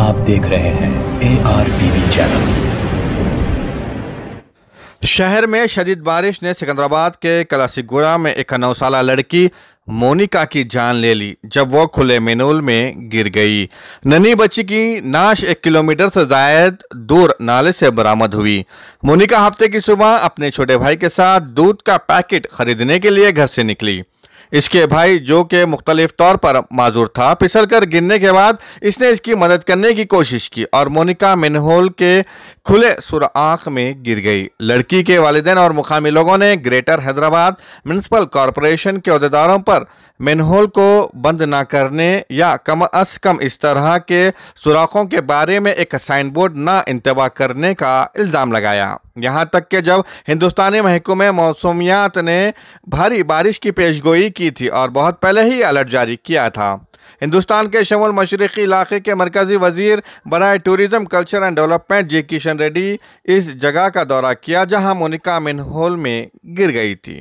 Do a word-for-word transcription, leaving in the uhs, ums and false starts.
आप देख रहे हैं ए आर टीवी चैनल। शहर में शदीद बारिश ने सिकंदराबाद के कलासीगुड़ा में एक नौ साल लड़की मोनिका की जान ले ली जब वो खुले मेनूल में गिर गई। नन्ही बच्ची की नाश एक किलोमीटर से जायद दूर नाले से बरामद हुई। मोनिका हफ्ते की सुबह अपने छोटे भाई के साथ दूध का पैकेट खरीदने के लिए घर से निकली। इसके भाई जो के मुख्तलिफ तौर पर माजूर था, फिसल कर गिरने के बाद इसने इसकी मदद करने की कोशिश की और मोनिका मैनहोल के खुले सुराख में गिर गई। लड़की के वालिदैन और मुकामी लोगों ने ग्रेटर हैदराबाद म्युनिसिपल कॉरपोरेशन के अहदेदारों पर मैनहोल को बंद न करने या कम अज कम इस तरह के सुराखों के बारे में एक साइन बोर्ड न इंतबा करने का इल्ज़ाम लगाया। यहाँ तक कि जब हिंदुस्तानी महकमे मौसमियात ने भारी बारिश की पेशगोई की थी और बहुत पहले ही अलर्ट जारी किया था। हिंदुस्तान के शमूल मशरक़ी इलाके के मरकज़ी वजीर बराए tourism, culture and development G Kishan Reddy इस जगह का दौरा किया जहाँ मोनिका मैनहोल में गिर गई थी।